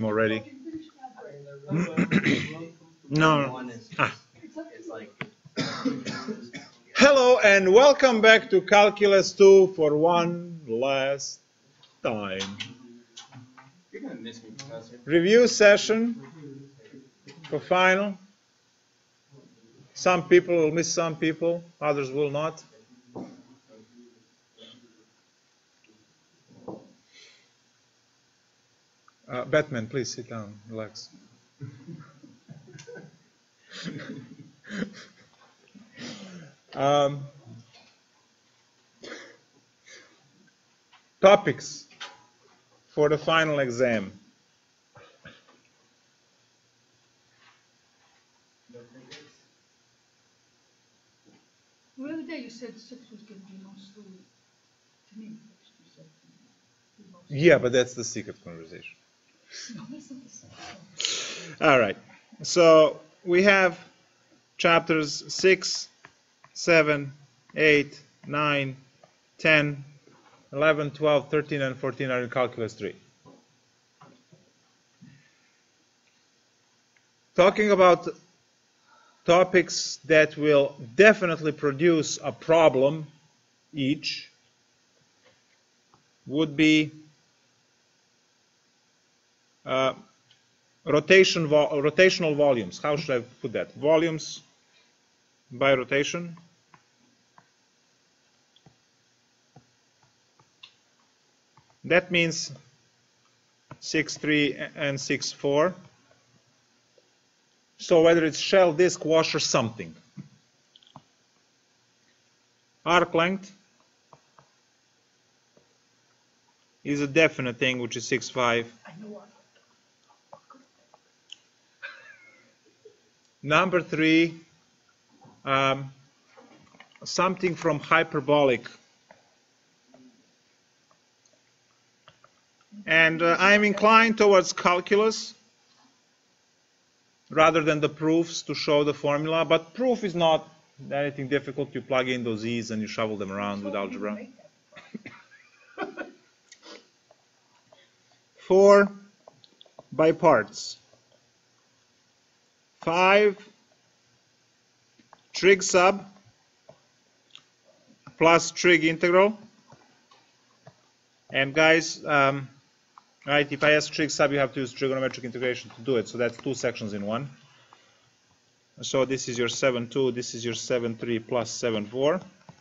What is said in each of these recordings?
already. No. Ah. Hello and welcome back to Calculus 2 for one last time. You're gonna miss me, Professor. Review session for final. Some people will miss some people, others will not. Batman, please sit down, relax. Topics for the final exam. The other day you said 6 was going to be mostly to me. You said mostly. Yeah, but that's the secret conversation. No, that's not the same. All right. So we have chapters 6, 7, 8, 9, 10, 11, 12, 13, and 14 are in Calculus 3. Talking about topics that will definitely produce a problem each would be rotational volumes. How should I put that? Volumes by rotation. That means 6.3 and 6.4. So whether it's shell, disk, washer, something. Arc length is a definite thing, which is 6.5. I know what. Number 3, something from hyperbolic. And I'm inclined towards calculus rather than the proofs to show the formula. But proof is not anything difficult. You plug in those e's and you shovel them around with algebra. 4 by parts. 5 trig sub plus trig integral. And guys, right, if I ask trig sub, you have to use trigonometric integration to do it. So that's 2 sections in one. So this is your 7.2, this is your 7.3 plus 7.4.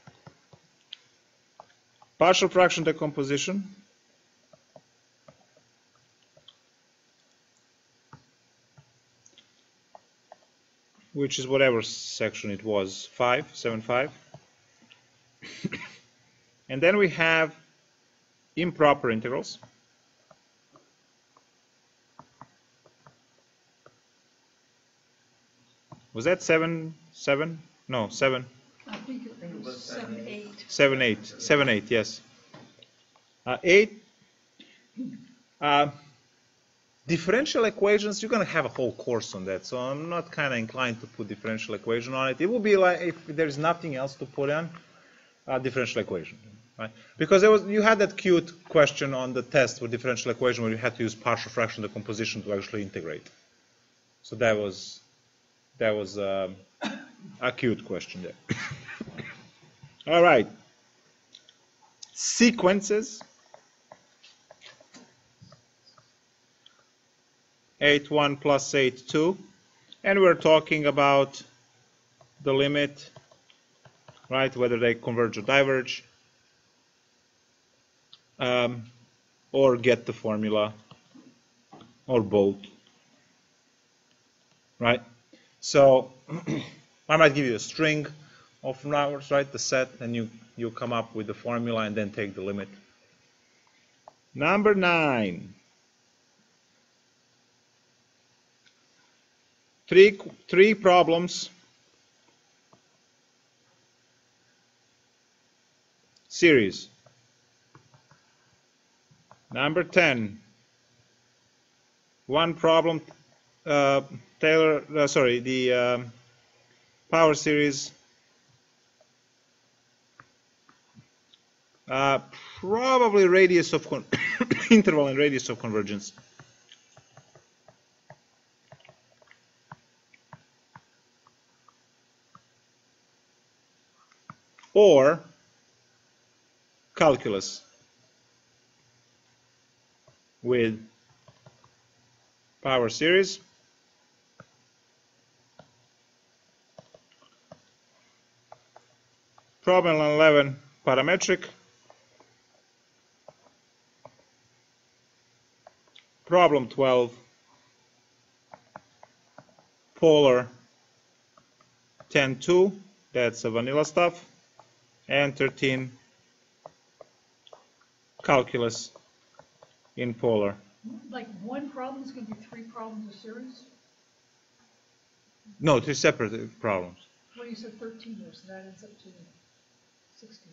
Partial fraction decomposition. Which is whatever section it was, 7.5. And then we have improper integrals. Was that 7? No, 7. I think it was 7, 8. 7, 8, yes. 8. Differential equations, you're going to have a whole course on that, so I'm not kind of inclined to put differential equation on it. It would be like if there's nothing else to put on, differential equation. Right? Because you had that cute question on the test for differential equation where you had to use partial fraction decomposition to actually integrate. So that was a cute question there. All right. Sequences. 8.1 plus 8.2. And we're talking about the limit, right, whether they converge or diverge, or get the formula, or both, right? So I might give you a string of numbers, right, the set, and you come up with the formula and then take the limit. Number 9. Three problems. Series. Number 10. One problem. The power series. Probably radius of interval and radius of convergence. or calculus with power series. Problem 11, parametric. Problem 12, polar 10-2, that's a vanilla stuff. And 13, calculus in polar. Like one problem is going to be 3 problems a series? No, 3 separate problems. Well, you said 13 there, so that ends up to 16.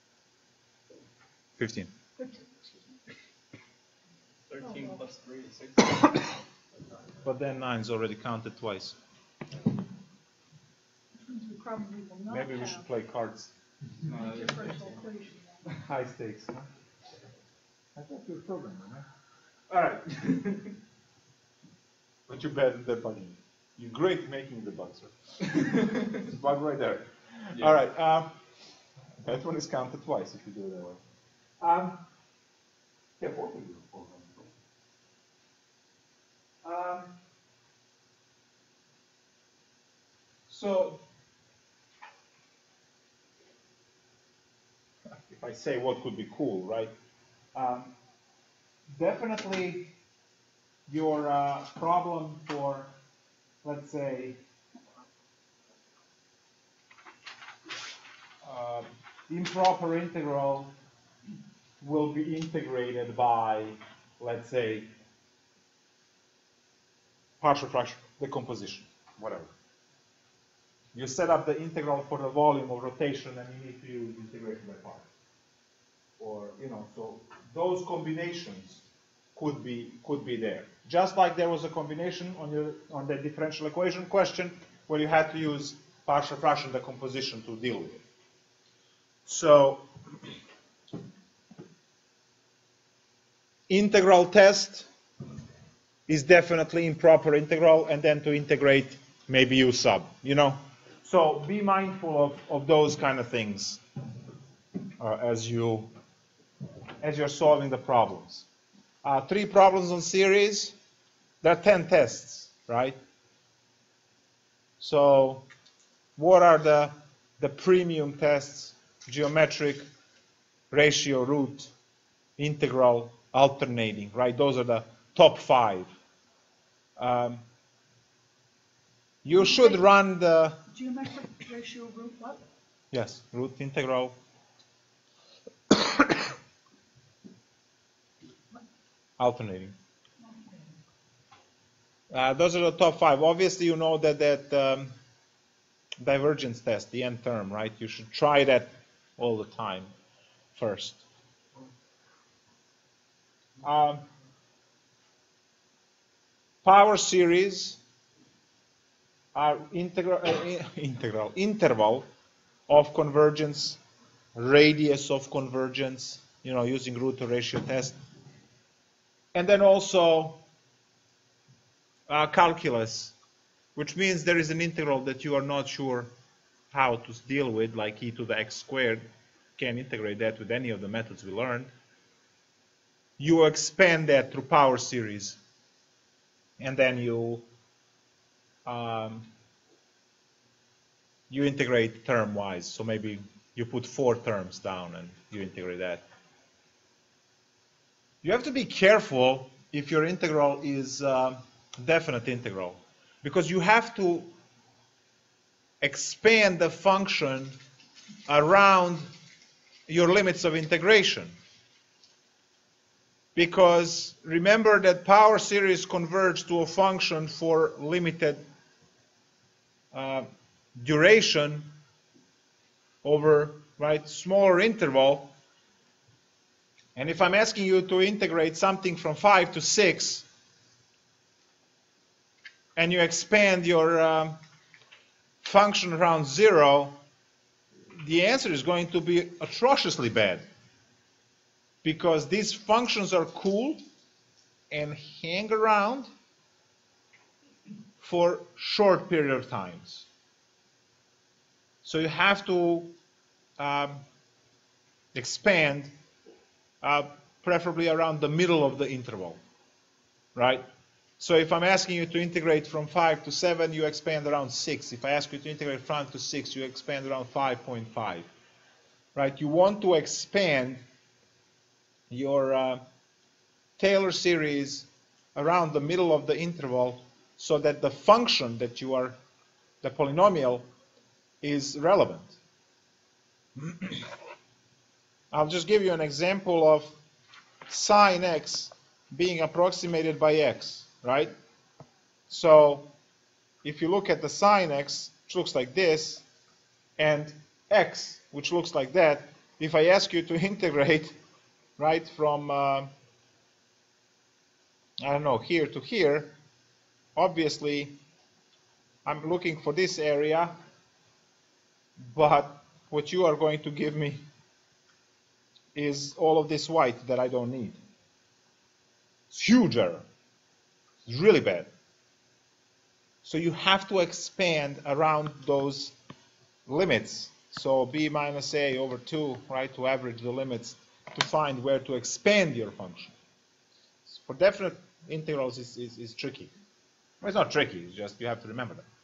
15. 15, excuse me. 13 plus 3 is 16. But then 9 is already counted twice. Which means we probably will not Maybe we have should play cards. a differential equation. High stakes, huh? I thought you were programmer, huh? All right. But you're bad at debugging. You're great making the bugs, right? It's a bug right there. Yeah. All right. That one is counted twice if you do it that way. Yeah, both of you. So, if I say what could be cool, right? Definitely your problem for, let's say, improper integral will be integrated by, let's say, partial fraction decomposition, whatever. You set up the integral for the volume of rotation and you need to use integration by parts. Or, you know, so those combinations could be there. Just like there was a combination on the differential equation question where you had to use partial fraction decomposition to deal with it. So integral test is definitely improper integral, and then to integrate maybe u sub, you know. So be mindful of those kind of things as you're solving the problems. 3 problems on series, there are 10 tests, right? So what are the premium tests? Geometric, ratio, root, integral, alternating, right? Those are the top 5. You should run the... Geometric ratio root what? Yes, root, integral. Alternating. Those are the top 5. Obviously, you know that divergence test, the n term, right? You should try that all the time first. Power series are interval of convergence, radius of convergence, you know, using root or ratio test. And then also calculus, which means there is an integral that you are not sure how to deal with, like e to the x squared. Can't integrate that with any of the methods we learned. You expand that through power series, and then you integrate term-wise. So maybe you put 4 terms down and you integrate that. You have to be careful if your integral is definite integral, because you have to expand the function around your limits of integration. Because remember that power series converge to a function for limited duration over, right, smaller interval. And if I'm asking you to integrate something from 5 to 6, and you expand your function around 0, the answer is going to be atrociously bad. Because these functions are cool and hang around for short period of times. So you have to expand preferably around the middle of the interval, right? So if I'm asking you to integrate from 5 to 7, you expand around 6. If I ask you to integrate from 5 to 6, you expand around 5.5, right? You want to expand your Taylor series around the middle of the interval so that the function that you are, the polynomial, is relevant. I'll just give you an example of sine x being approximated by x, right? So if you look at the sine x, which looks like this, and x, which looks like that, if I ask you to integrate, right, from, I don't know, here to here, obviously I'm looking for this area, but what you are going to give me is all of this white that I don't need. It's huge error. It's really bad. So you have to expand around those limits. So b minus a over 2, right, to average the limits to find where to expand your function. For definite integrals is tricky. Well, it's not tricky, it's just you have to remember that.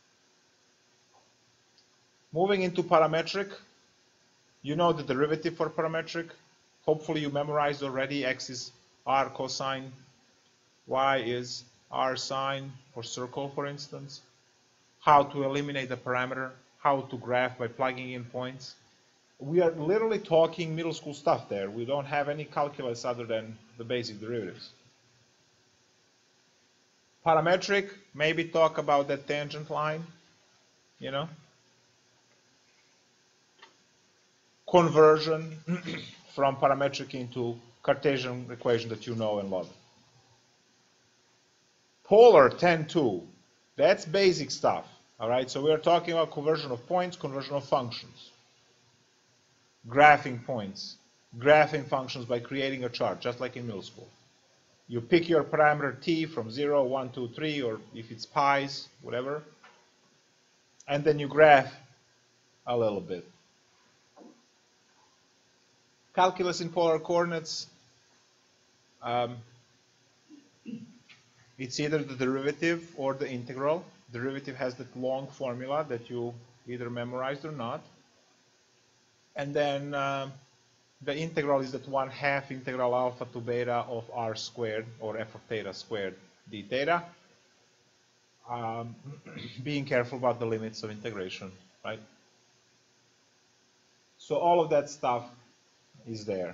Moving into parametric, you know the derivative for parametric. Hopefully you memorized already. X is r cosine, y is r sine for circle, for instance. How to eliminate the parameter, how to graph by plugging in points. We are literally talking middle school stuff there. We don't have any calculus other than the basic derivatives. Parametric, maybe talk about that tangent line, you know. Conversion from parametric into Cartesian equation that you know and love. Polar 10-2, that's basic stuff. All right, so we're talking about conversion of points, conversion of functions. Graphing points, graphing functions by creating a chart, just like in middle school. You pick your parameter t from 0, 1, 2, 3, or if it's pi's, whatever, and then you graph a little bit. Calculus in polar coordinates, it's either the derivative or the integral. Derivative has that long formula that you either memorized or not. And then the integral is that 1/2 integral alpha to beta of r squared, or f of theta squared d theta. Being careful about the limits of integration, right? So all of that stuff is there.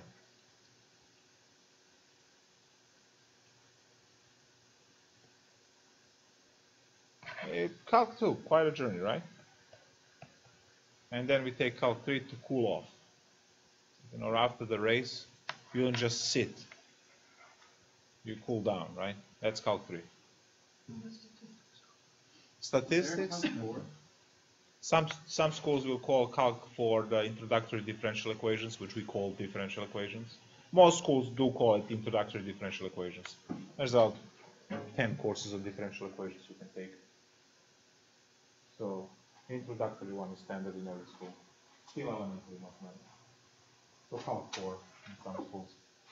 Calc2, quite a journey, right? And then we take Calc3 to cool off. You know, after the race, you don't just sit. You cool down, right? That's Calc3. Statistics? Some schools will call Calc4 the introductory differential equations, which we call differential equations. Most schools do call it introductory differential equations. There's about 10 courses of differential equations you can take. So, introductory one is standard in every school. Still elementary, not many. So Calc4 in some schools.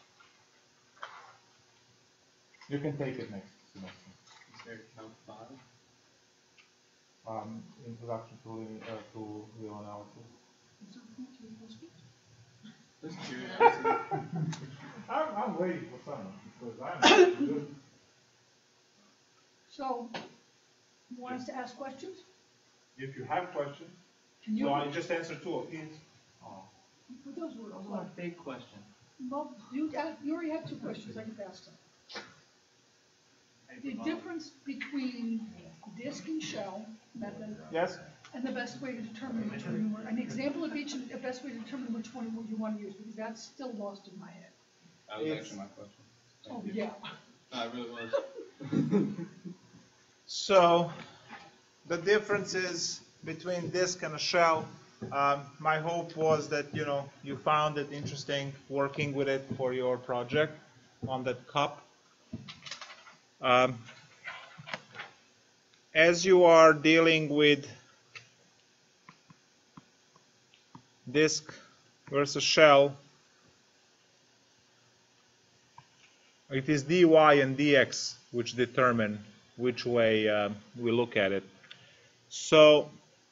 You can take it next semester. Is there Calc5? Introduction to real analysis. Just curiosity. I'm waiting for someone because I'm good. So, you want us to ask questions? If you have questions, Can you? so I just answer 2 of these. Oh. Those were That was a big question. well, you already had 2 questions. I could ask them. The difference between disk and shell method Yes? and the best way to determine which one you want. An example of each and the best way to determine which one you want to use, because that's still lost in my head. That was It's- actually my question. Oh, Thank you. yeah. No, it really was. So the difference is between disk and a shell. My hope was that you found it interesting working with it for your project on that cup. As you are dealing with disk versus shell, it is dy and dx which determine which way we look at it. So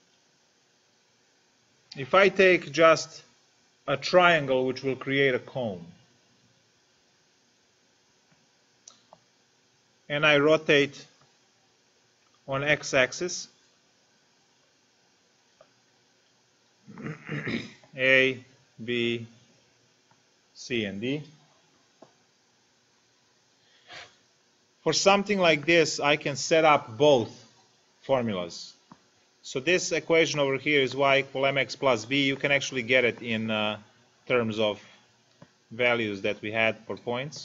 if I take just a triangle which will create a cone, and I rotate on x-axis, A, B, C, and D. For something like this, I can set up both formulas. So this equation over here is y equal mx plus b. You can actually get it in terms of values that we had for points.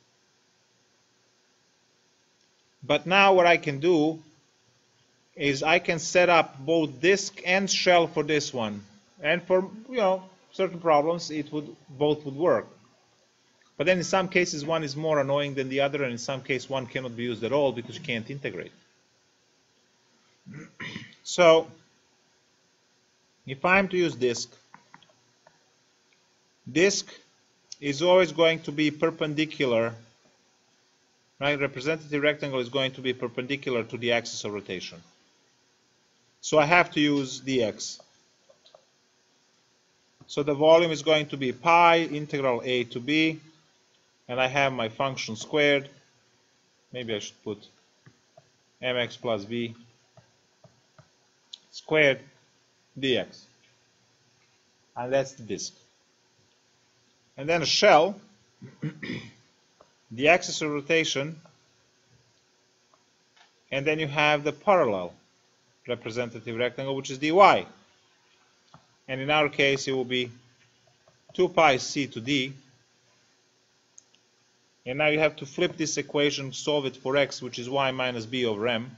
But now what I can do is I can set up both disk and shell for this one. And for certain problems, both would work. But then in some cases, one is more annoying than the other, and in some cases, one cannot be used at all because you can't integrate. So if I'm to use disk is always going to be perpendicular, right? Representative rectangle is going to be perpendicular to the axis of rotation. So I have to use dx. So the volume is going to be pi integral a to b, and I have my function squared. Maybe I should put mx plus b squared dx. And that's the disk. And then a shell, the axis of rotation, and then you have the parallel representative rectangle, which is dy. And in our case, it will be 2 pi c to d. And now you have to flip this equation, solve it for x, which is y minus b over m.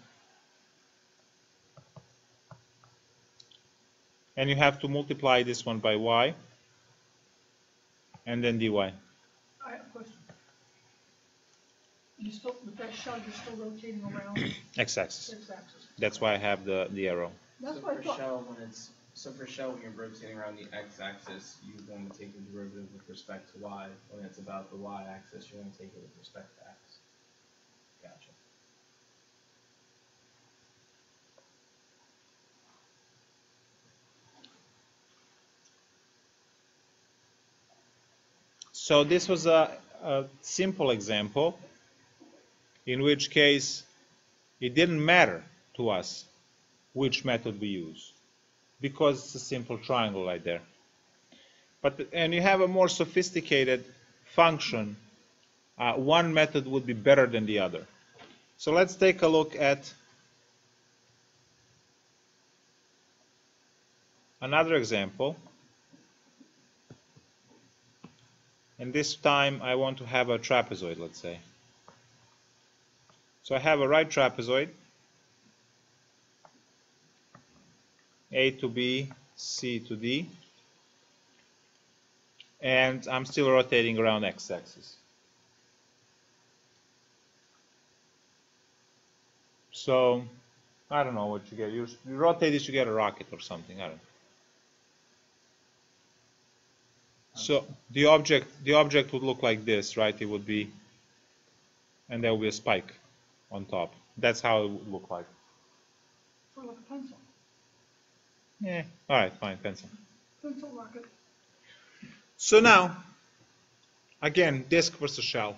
And you have to multiply this one by y, and then dy. I have a question. With that shell, you're still rotating around X-axis. x-axis. That's why I have the arrow. That's So what I for thought. shell, when you're rotating around the x-axis, you want to take the derivative with respect to y. When it's about the y-axis, you want to take it with respect to x. Gotcha. So this was a simple example, in which case it didn't matter to us which method we use, because it's a simple triangle right there. And you have a more sophisticated function, one method would be better than the other. So let's take a look at another example. And this time I want to have a trapezoid, let's say. So I have a right trapezoid, A to B, C to D, and I'm still rotating around x-axis. So I don't know what you get. You rotate this, you get a rocket or something. I don't know. So the object would look like this, right? It would be, and there will be a spike on top. That's how it would look like. Sort of like a pencil. Yeah. All right. Fine. Pencil. Pencil rocket. So now, again, disk versus shell.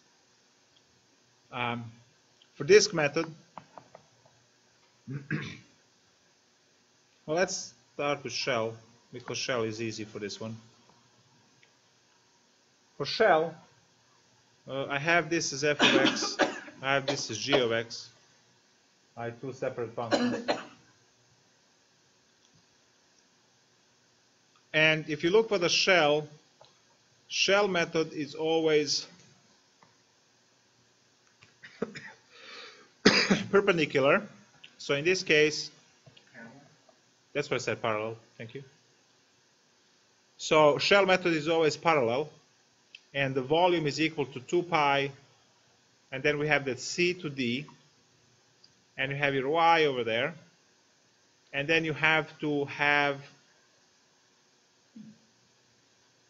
For disk method, well, let's start with shell, because shell is easy for this one. For shell, I have this as f of x, I have this as g of x. I have two separate functions. And if you look for the shell method is always perpendicular. So in this case, that's why I said parallel. Thank you. So shell method is always parallel, and the volume is equal to 2 pi, and then we have that c to d, and you have your y over there, and then you have to have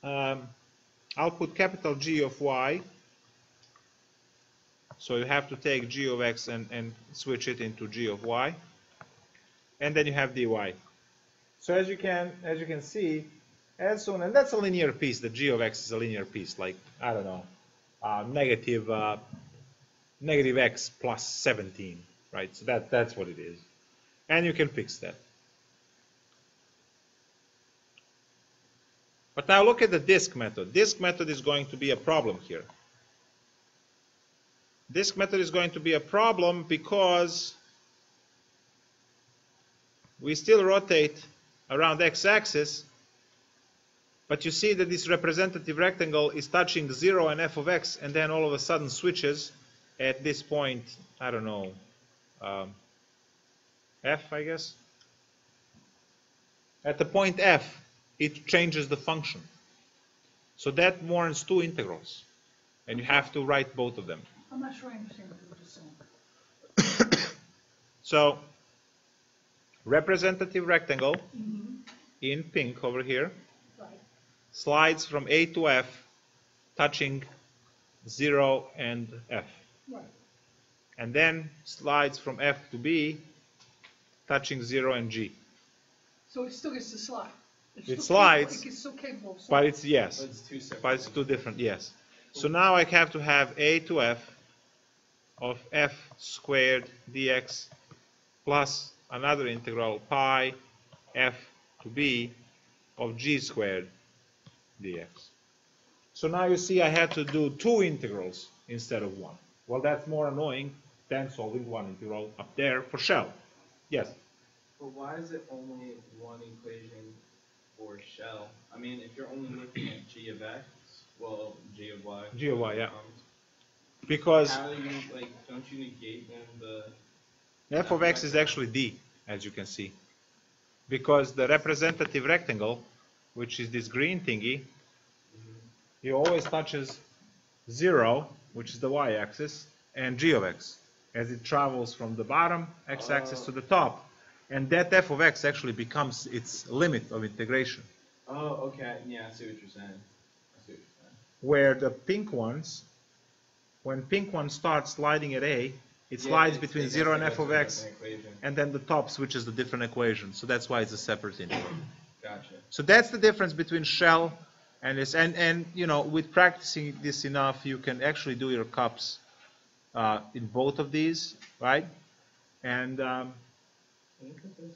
I'll put capital G of y. So you have to take g of x and switch it into g of y. And then you have dy. So as you can see, as soon, and that's a linear piece, the g of x is a linear piece, like, I don't know, negative x plus 17, right? So that's what it is. And you can fix that. But now look at the disk method. Disk method is going to be a problem here. Disk method is going to be a problem because we still rotate around x-axis, but you see that this representative rectangle is touching 0 and f of x, and then all of a sudden switches at this point, I don't know, f, I guess. At the point f, it changes the function. So that warrants two integrals, and you have to write both of them. I'm not sure I understand what you're just saying. So, representative rectangle in pink over here slides from A to F, touching 0 and F. Right. And then slides from F to B, touching 0 and G. So it still gets to slide. It slides, It's still capable of sliding. but it's, yes, But it's two separate. but it's two different, yes. So now I have to have A to F of f squared dx plus another integral pi f to b of g squared dx. So now you see I had to do two integrals instead of one. Well, that's more annoying than solving one integral up there for shell. Yes? But why is it only one equation for shell? I mean, if you're only looking at g of x, well, g of y. G of y, yeah. Because how are you gonna, like, don't you negate then the f of x is actually d, as you can see. Because the representative rectangle, which is this green thingy, it always touches 0, which is the y-axis, and g of x, as it travels from the bottom x-axis to the top. And that f of x actually becomes its limit of integration. Oh, okay. Yeah, I see what you're saying. I see what you're saying. Where the pink ones, when pink one starts sliding at A, it slides between 0 and f of x, and then the top switches the different equation. So that's why it's a separate integral. Gotcha. So that's the difference between shell and this. And you know, with practicing this enough, you can actually do your cups in both of these, right? And Can you put this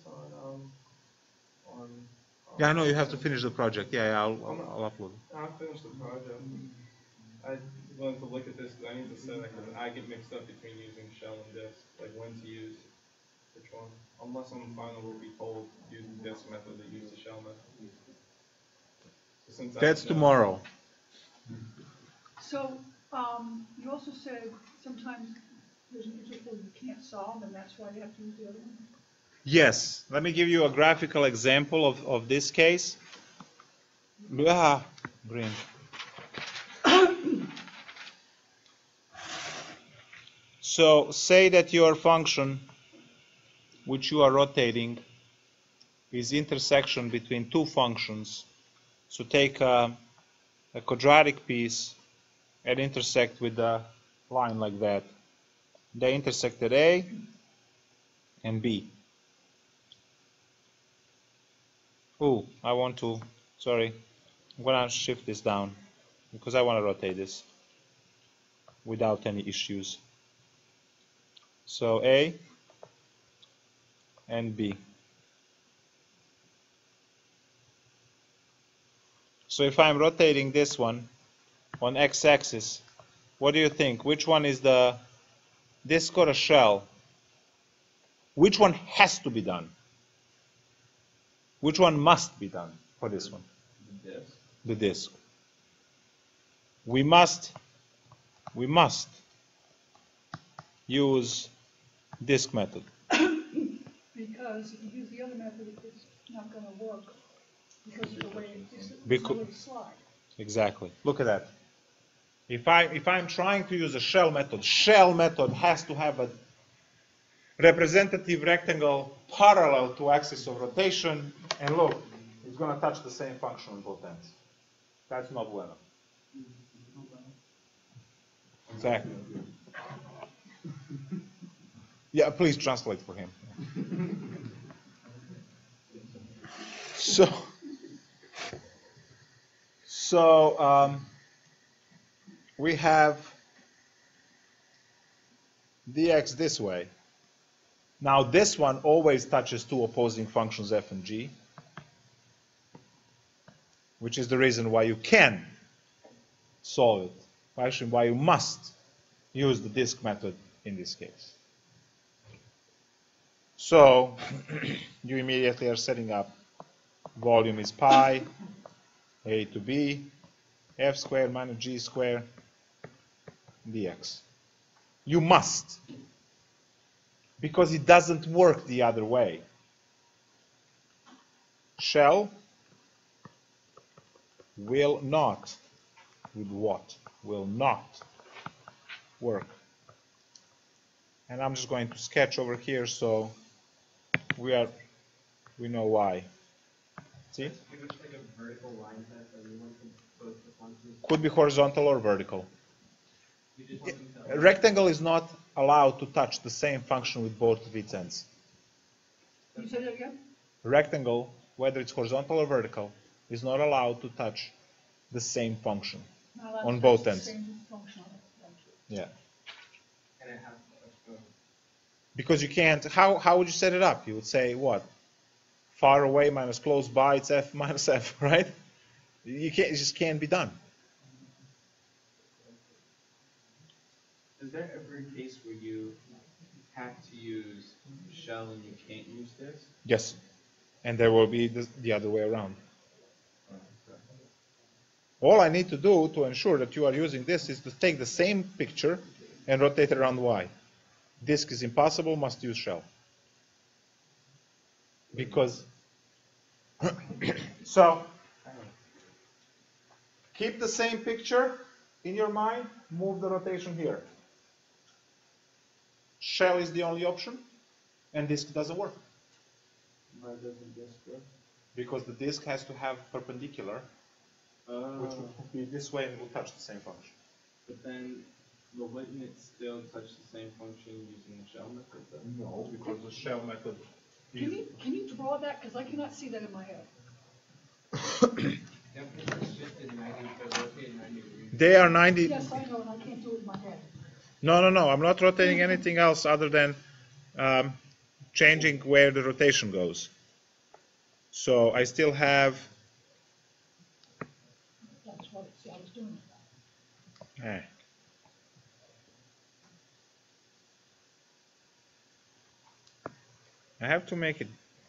on yeah, I know you have to finish the project. Yeah, I'll upload it. I'll finish the project. I wanted to look at this because I need to set it because I get mixed up between using shell and disk, like when to use which one. Unless on the final we'll be told use the disk method or use the shell method. So since That's tomorrow. So, you also said sometimes there's an integral you can't solve, and that's why you have to use the other one? Yes. Let me give you a graphical example of this case. Ah, green. So say that your function, which you are rotating, is intersection between two functions. So take a quadratic piece and intersect with a line like that. They intersect at A and B. Oh, I want to, sorry, I'm going to shift this down because I want to rotate this without any issues. So A and B. So if I'm rotating this one on x-axis, what do you think? Which one is the disk or a shell? Which one has to be done? Which one must be done for this one? The disk. The disk. We must use disk method. Because if you use the other method, it's not going to work because of the way it slides. Exactly. Look at that. If I'm trying to use a shell method has to have a representative rectangle parallel to axis of rotation, and look, it's going to touch the same function on both ends. That's not bueno. Exactly. Yeah, please translate for him. So we have dx this way. Now this one always touches two opposing functions f and g, which is the reason why you can solve it. Actually, why you must use the disk method in this case. So you immediately are setting up volume is pi, a to b, f squared minus g squared dx. You must, because it doesn't work the other way. Shell will not, with what? Will not work. And I'm just going to sketch over here so we know why. See? Like a vertical line test that you want to both the functions. Could be horizontal or vertical. You just want them to A rectangle is not allowed to touch the same function with both of its ends. Can you say that again? A rectangle, whether it's horizontal or vertical, is not allowed to touch the same function Not allowed on to both touch the ends. same function on it. Thank you. Yeah. and it has Because you can't, how would you set it up? You would say what? Far away minus close by, it's f minus f, right? You can't, it just can't be done. Is there ever a case where you have to use shell and you can't use this? Yes. And there will be the other way around. All I need to do to ensure that you are using this is to take the same picture and rotate it around y. Disk is impossible, must use shell. Because, so, keep the same picture in your mind, move the rotation here. Shell is the only option, and disk doesn't work. Why doesn't this work? Because the disk has to have perpendicular, which will be this way and will touch the same function. But then, wouldn't it still touch the same function using the shell method then? No, because the shell method Can you draw that? Because I cannot see that in my head. They are 90. Yes, I know, and I can't do it in my head. No. I'm not rotating anything else other than changing where the rotation goes. So I still have. That's what I was doing. I have to make it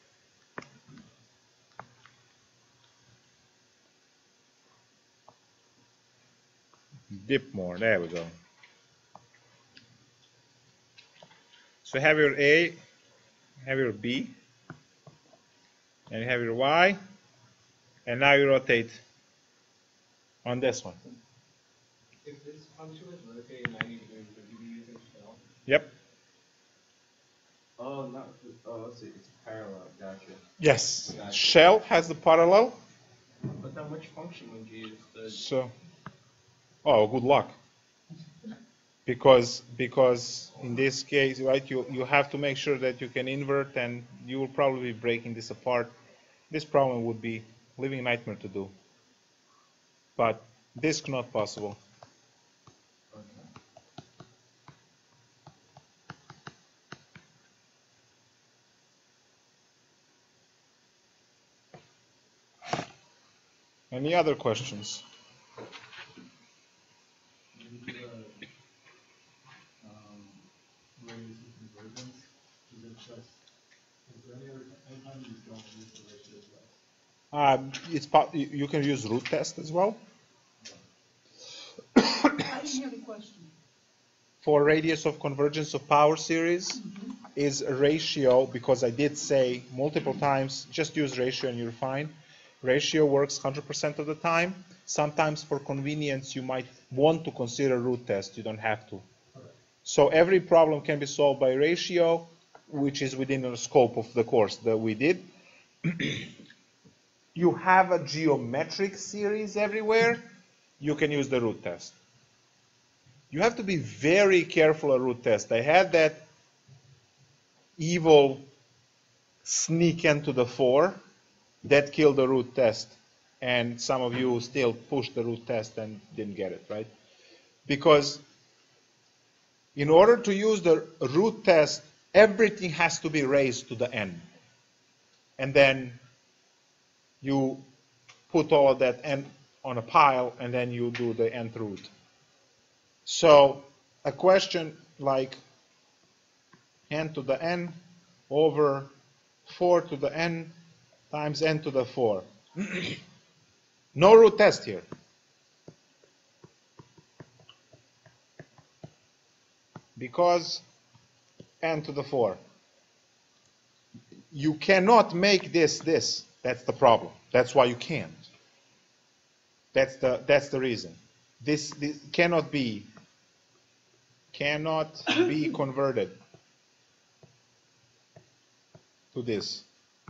dip more. There we go. So have your A, have your B, and you have your Y, and now you rotate on this one. If this function was rotating 90 degrees, would you be using shell? Yep. Oh, let's see, it's parallel, gotcha. Yes. Gotcha. Shell has the parallel. But then which function would you use? So, oh, good luck. Because in this case, right, you have to make sure that you can invert, and you will probably be breaking this apart. This problem would be a living nightmare to do. But disk not possible. Any other questions? You can use root test as well. I didn't hear the question. For radius of convergence of power series is a ratio, because I did say multiple times, just use ratio and you're fine. Ratio works 100% of the time. Sometimes for convenience you might want to consider root test, you don't have to. So every problem can be solved by ratio, which is within the scope of the course that we did. you have a geometric series everywhere, you can use the root test. You have to be very careful at root test. I had that evil sneak into the 4 that killed the root test, and some of you still pushed the root test and didn't get it, right? Because in order to use the root test, everything has to be raised to the n. And then you put all of that n on a pile, and then you do the nth root. So a question like n to the n over 4 to the n times n to the 4. No root test here. Because n to the 4. You cannot make this. That's the problem. That's why you can't. That's the reason. This cannot be converted to this.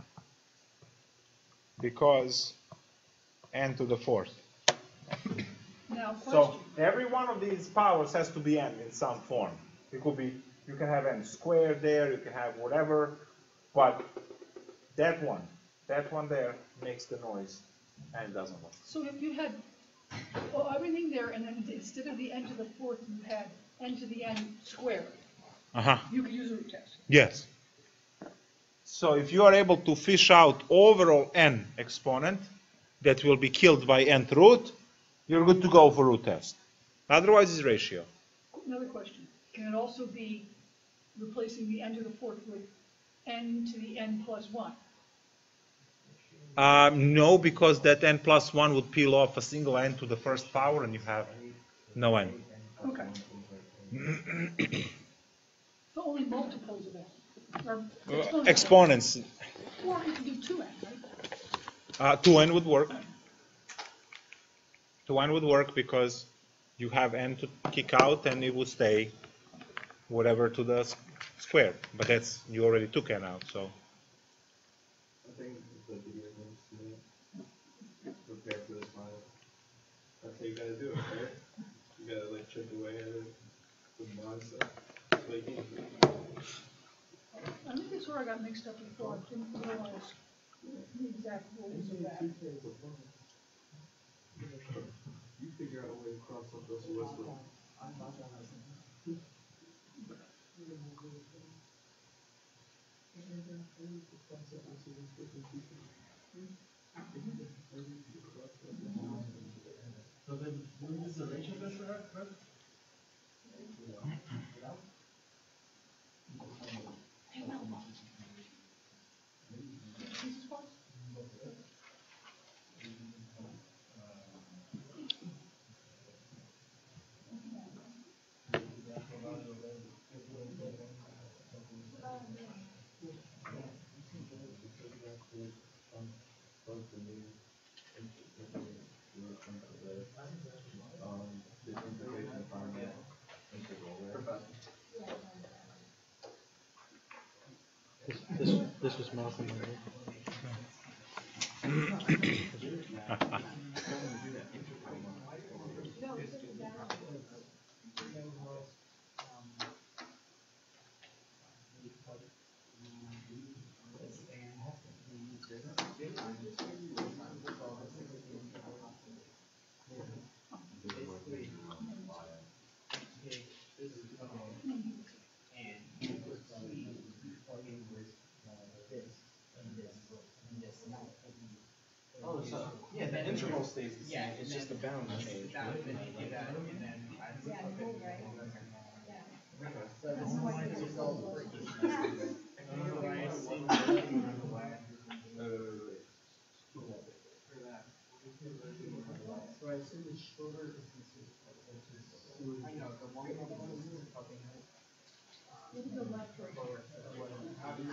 Because n to the 4th. Now, question. So every one of these powers has to be n in some form. It could be, you can have n squared there, you can have whatever, but that one there makes the noise and it doesn't work. So if you had everything there, and then instead of the n to the 4th, you had n to the n squared, you could use a root test. Yes. So if you are able to fish out overall n exponent that will be killed by nth root, you're good to go for root test. Otherwise, it's ratio. Another question. Can it also be replacing the n to the 4th with n to the n plus 1? No, because that n plus 1 would peel off a single n to the first power, and you have no n. Okay. So only multiples of n. Or Exponents. Or you can do 2n, right? 2n would work. 2n would work because you have n to kick out, and it would stay whatever to the square. But that's, you already took n out, so. I think the video games do that. Prepare for this final. That's how you gotta do it, right? You gotta like chip away at it with nonsense. Like, I think that's where I got mixed up before. I didn't realize the exact rules of that. you figure out a way to cross up those whistles. So then, this is a ratio test, right? This was Malcolm. Oh, so, yeah, the interval stays the same, it's just the bound change. So I assume it's shorter distance, I know, the longer distance is popping out. How do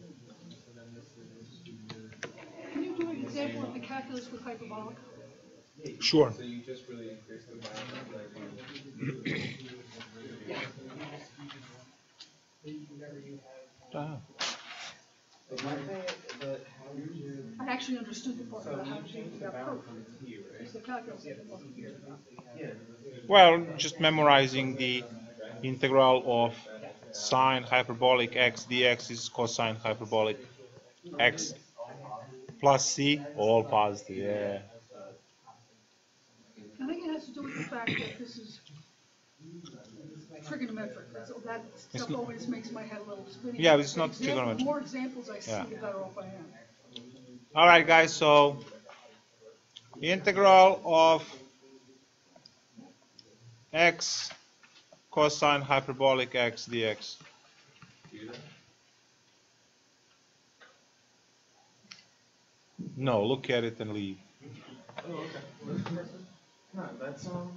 Can you do an example of the calculus with hyperbolic? Sure. So you just really increase the amount of like But my thing, but how would you? I actually understood the part So about how you to change do the that bound proof. from T, right? It's the calculus that it wasn't here about. Yeah. Well, just memorizing the integral of sine hyperbolic x dx is cosine hyperbolic x plus c, all positive, yeah. I think it has to do with the fact that this is trigonometric. That It's stuff always makes my head a little spinny. Yeah, it's not The trigonometric. more examples I see, Yeah. the better off I am. All right, guys, so integral of x cosine hyperbolic x dx. No, look at it and leave. Oh, okay. No, that's Well,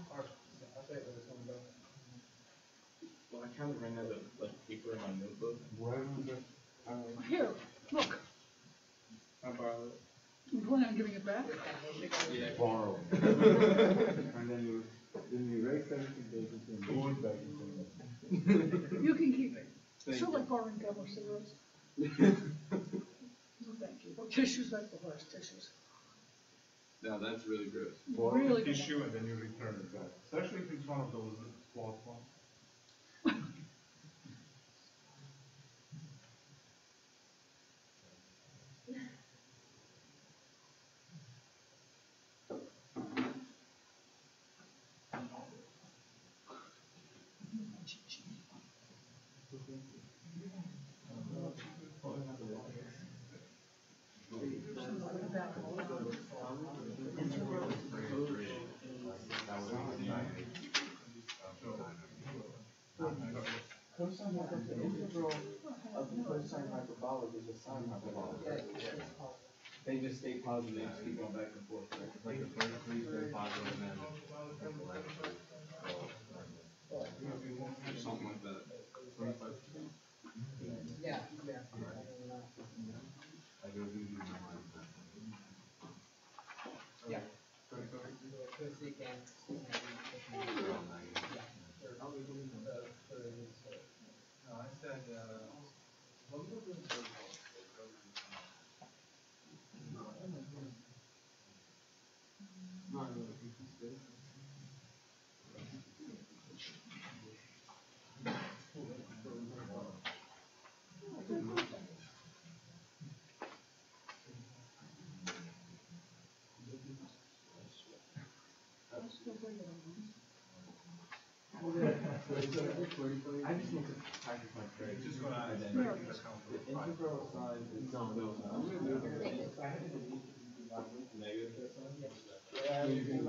I kind of ran out of like paper in my notebook. Here, look. I borrowed it. You plan on giving it back? Yeah, borrow. And then you erase everything, basically, and go back into You can keep it. Thank Sort of you. like borrowing gum or cigarettes. No, thank you. No tissues, that's the worst, tissues. No, that's really gross. Really? Tissue and then you return it back, especially if it's one of those cloth ones. Cosine hyperbolic, the integral of the cosine hyperbolic is a sine hyperbolic. Yeah. They just stay positive, they just keep going back and forth. Like the first three stay positive and then something like that. 25%. Yeah. Yeah. No, I said, I just need to practice my trade. just gonna add There it. it is. The integral of sine is no. Negative cosine? Yeah, you can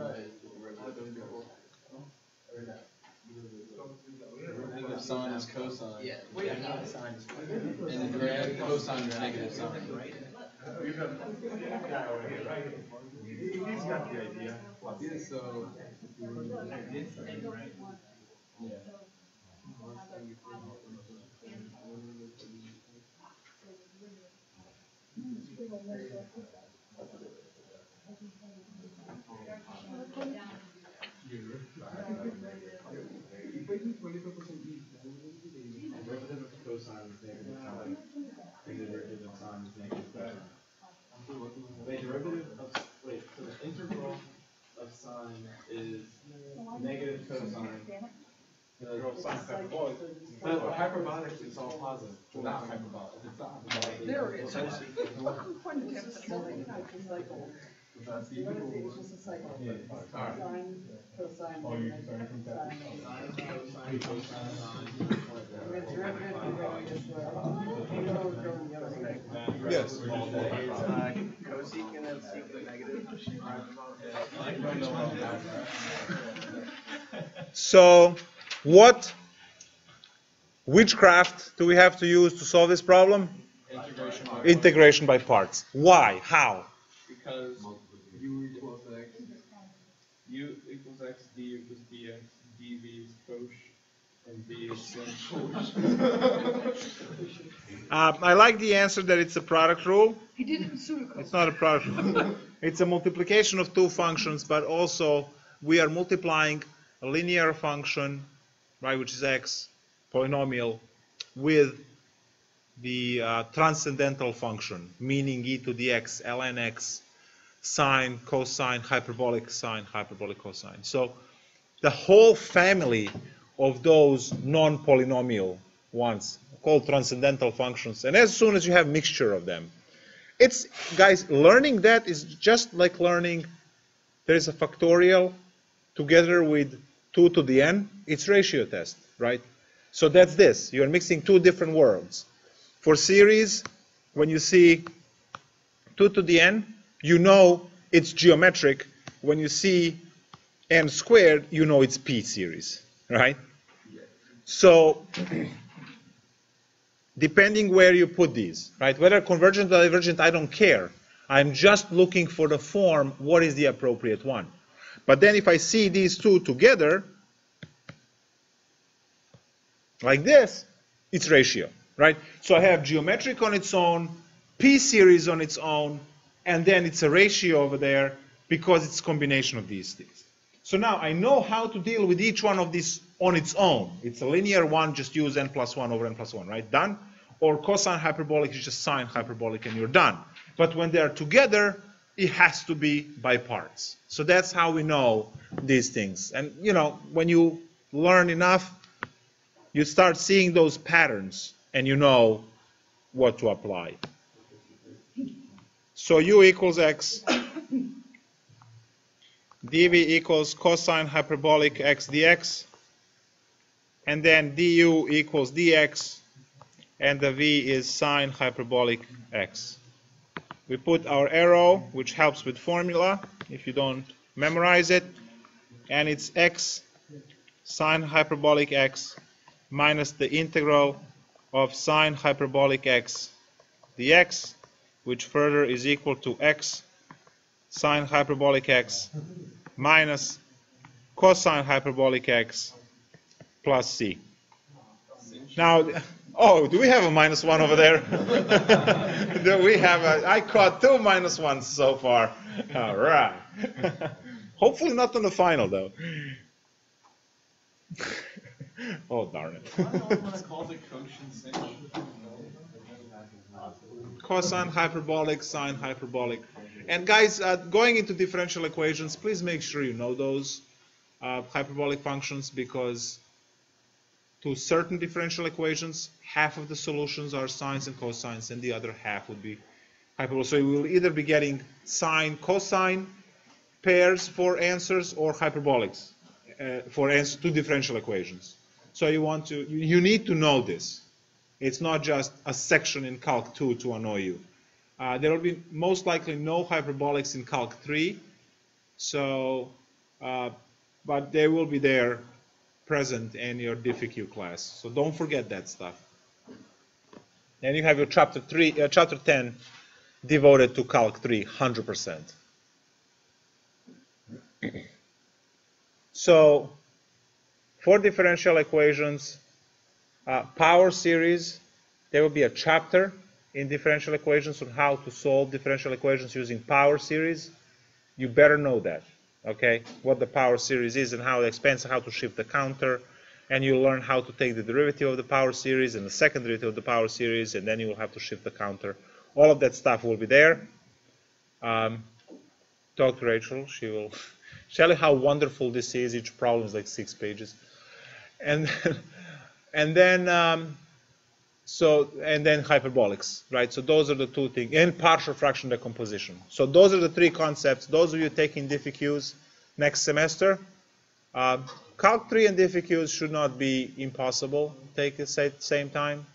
Negative sine is cosine. Yeah. Sine is cosine. And then negative cosine is negative sine. You got that guy over here, right? He's got the idea. Yeah, so. Yeah. Derivative of cosine is negative sine. And the derivative of sine is negative cosine. Wait, so the integral of sine is negative cosine. But hyperbolic is all positive. Not hyperbolic. If it's not hyperbolic. There it is. Look who pointed it out. It's just a cycle. Sine, cosine, Oh, you're starting from that? sine, cosine. The derivative is going this way. Integral is going the other way. Yes. Is cosecant and secant negative? So, what witchcraft do we have to use to solve this problem? Integration by parts. Why? How? Because u equals x, d equals dx, dv is cosh, And B is simple. I like the answer that it's a product rule. He did it in pseudocode. It's not a product rule. It's a multiplication of two functions, but also we are multiplying a linear function, right, which is x, polynomial, with the transcendental function, meaning e to the x, ln x, sine, cosine, hyperbolic sine, hyperbolic cosine. So the whole family of those non-polynomial ones called transcendental functions, and as soon as you have mixture of them, it's, guys, learning that is just like learning there is a factorial together with 2 to the n. It's ratio test, right? So that's this. You're mixing two different worlds. For series, when you see 2 to the n, you know it's geometric. When you see n squared, you know it's p series, right? So depending where you put these, right? Whether convergent or divergent, I don't care. I'm just looking for the form, what is the appropriate one. But then if I see these two together, like this, it's ratio, right? So I have geometric on its own, p series on its own, and then it's a ratio over there because it's a combination of these things. So now I know how to deal with each one of these on its own. It's a linear one, just use n plus 1 over n plus 1, right? Done. Or cosine hyperbolic is just sine hyperbolic and you're done. But when they're together, it has to be by parts. So that's how we know these things. And you know, when you learn enough, you start seeing those patterns and you know what to apply. So u equals x, dv equals cosine hyperbolic x dx, and then du equals dx, and the v is sine hyperbolic x. We put our arrow, which helps with formula if you don't memorize it, and it's x sine hyperbolic x minus the integral of sine hyperbolic x dx, which further is equal to x sine hyperbolic x minus cosine hyperbolic x plus c. Now, oh, do we have a minus 1 over there? Do we have a, I caught 2 minus 1s so far. All right. Hopefully not on the final, though. Oh, darn it. Cosine hyperbolic, sine hyperbolic. And guys, going into differential equations, please make sure you know those hyperbolic functions, because to certain differential equations, half of the solutions are sines and cosines, and the other half would be hyperbolic. So you will either be getting sine, cosine pairs for answers, or hyperbolics for answers to differential equations. So you need to know this. It's not just a section in Calc2 to annoy you. There will be most likely no hyperbolics in Calc3, so but they will be there present in your DiffQ class. So don't forget that stuff. And you have your chapter 10 devoted to Calc3, 100%. So for differential equations, power series, there will be a chapter in differential equations on how to solve differential equations using power series. You better know that, okay? What the power series is and how it expands, how to shift the counter, and you'll learn how to take the derivative of the power series and the second derivative of the power series, and then you will have to shift the counter. All of that stuff will be there. Talk to Rachel. She will tell you how wonderful this is. Each problem is like 6 pages. And then hyperbolics, right? So those are the two things, and partial fraction decomposition. So those are the 3 concepts. Those of you taking DiffQs next semester, Calc3 and DiffQs should not be impossible. Take it at the same time.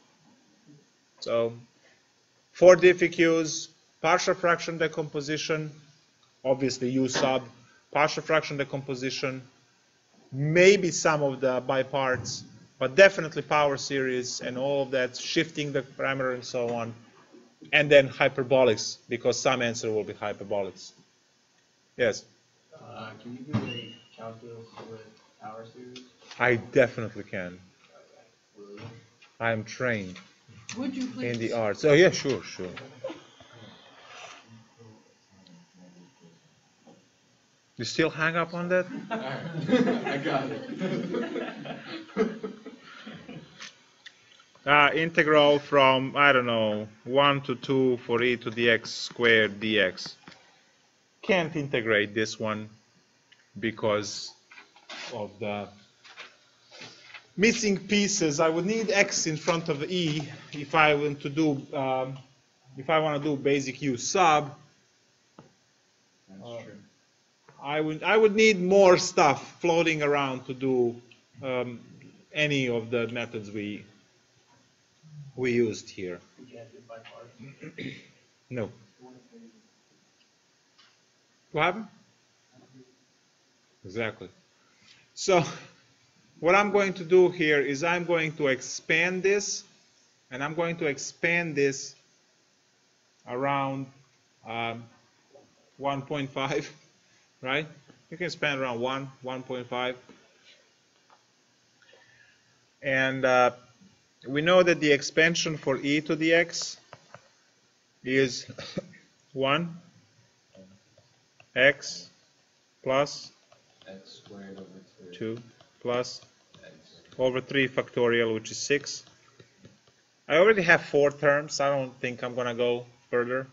So for DiffQs, partial fraction decomposition, obviously U sub, partial fraction decomposition, maybe some of the by parts, but definitely power series and all of that, shifting the parameter and so on. And then hyperbolics, because some answer will be hyperbolics. Yes? Can you do a calculus with power series? I definitely can. I'm trained Would you please? in the arts. Oh yeah, sure, sure. You still hang up on that? I got it. Integral from, I don't know, 1 to 2 for e to the x squared dx. Can't integrate this one because of the missing pieces. I would need x in front of e if I want to do basic u sub. That's true. I would need more stuff floating around to do any of the methods we used here. You can't do it by parts. No. What happened? Exactly. So what I'm going to do here is I'm going to expand this, and I'm going to expand this around 1.5, right? You can expand around 1.5. And we know that the expansion for e to the x is 1 x plus X squared over 2 plus X. over 3 factorial, which is 6. I already have 4 terms. I don't think I'm going to go further.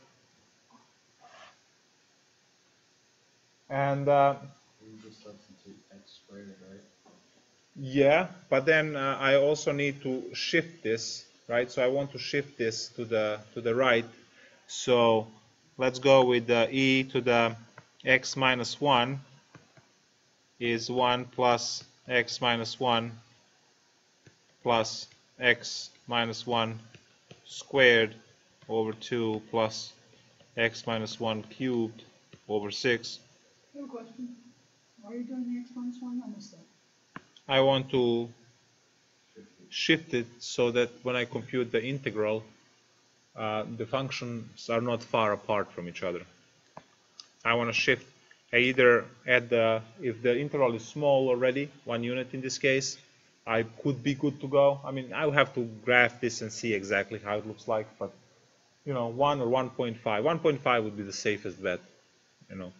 And You just substitute X squared, right? yeah, but then I also need to shift this, right? So I want to shift this to the right. So let's go with the e to the x minus 1 is 1 plus x minus 1 plus x minus 1 squared over 2 plus x minus 1 cubed over 6. I have a question. Why are you doing the x minus 1? I missed that. I want to shift it so that when I compute the integral, the functions are not far apart from each other. I want to shift either at the, if the interval is small already, 1 unit in this case, I could be good to go. I mean, I would have to graph this and see exactly how it looks like, but you know, 1 or 1.5. 1.5 would be the safest bet, you know.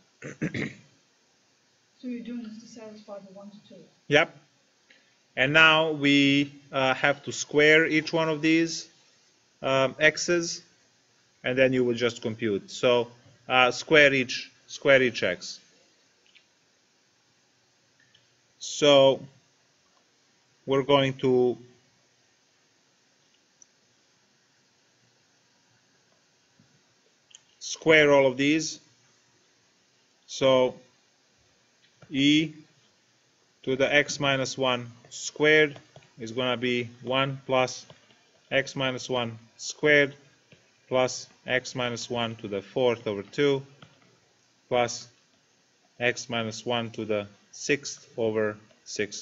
So you're doing this to satisfy the 1 to 2? Yep. And now we have to square each one of these x's, and then you will just compute. So square each x. So we're going to square all of these. So e to the x minus 1 squared is going to be 1 plus x minus 1 squared plus x minus 1 to the 4th over 2 plus x minus 1 to the 6th over 6.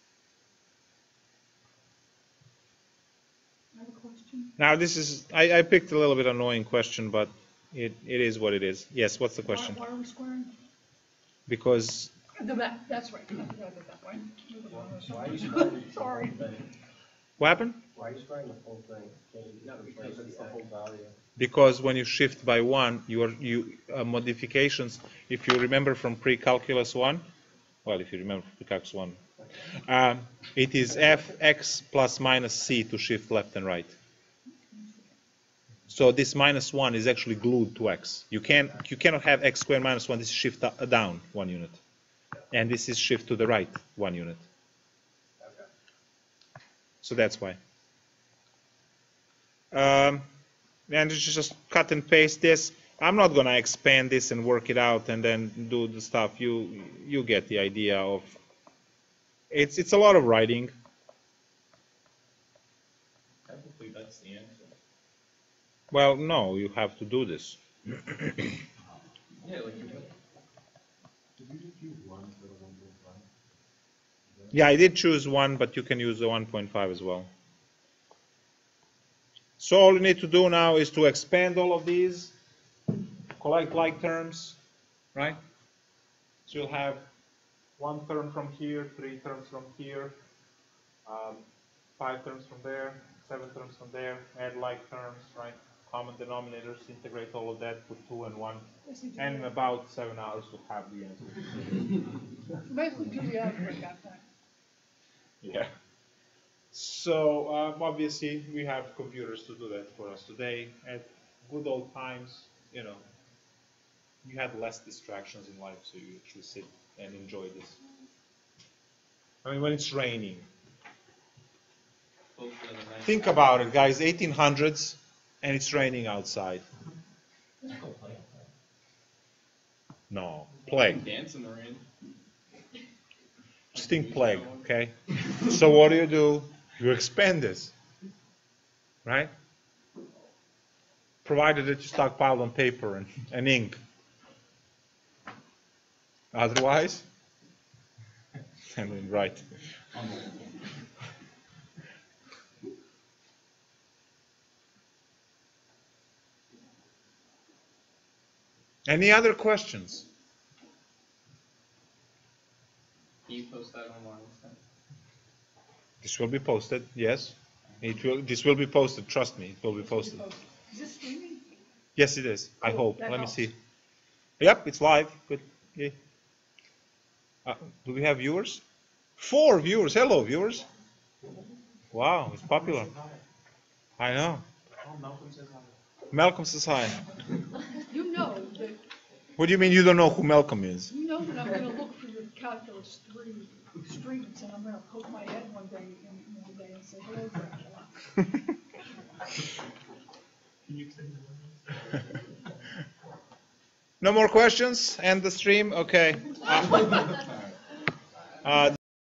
I have a question. Now this is, I picked a little bit annoying question, but it is what it is. Yes, what's the question? Why are we squaring? Because The back, that's right. I forgot about that one. Why are you squaring the Sorry. whole thing? what happened? Why are you squaring the whole thing? Can't you just replace the whole value? Because when you shift by 1, modifications, if you remember from Precalculus 1, well, if you remember from Precalculus 1, it is fx plus minus c to shift left and right. So this minus 1 is actually glued to x. You cannot have x squared minus 1. This is shift down 1 unit. And this is shift to the right 1 unit. Okay. So that's why. And just cut and paste this. I'm not going to expand this and work it out and then do the stuff. You get the idea of. It's a lot of writing. Technically, that's the answer. Well, no, you have to do this. Yeah, like you Yeah, I did choose 1, but you can use the 1.5 as well. So all you need to do now is to expand all of these, collect like terms, right? So you'll have 1 term from here, 3 terms from here, 5 terms from there, 7 terms from there, add like terms, right? Common denominators, integrate all of that, put 2 and 1, and in about 7 hours we'll have the answer. Basically, do the algebra got that. Yeah. So obviously we have computers to do that for us today. At good old times, you know, you had less distractions in life, so you actually sit and enjoy this. I mean, when it's raining. Think about it, guys, 1800s, and it's raining outside. No, plague. Dance in the rain. Just think plague, okay? So what do? You expand this, right? Provided that you stockpile on paper and ink. Otherwise, I mean, right. Any other questions? Can you post that online? This will be posted, yes. This will be posted, trust me, it will be posted. Is this streaming? Yes, it is, I hope. that Let me helps. see. Yep, it's live. Good. Yeah. Do we have viewers? 4 viewers. Hello, viewers. Wow, it's popular. I know. Malcolm says hi. You know that, What do you mean you don't know who Malcolm is? you know that I'm gonna look for your Calculus 3 streams, and I'm gonna poke my head one day and say, hello, Dracula. No more questions? End the stream? Okay.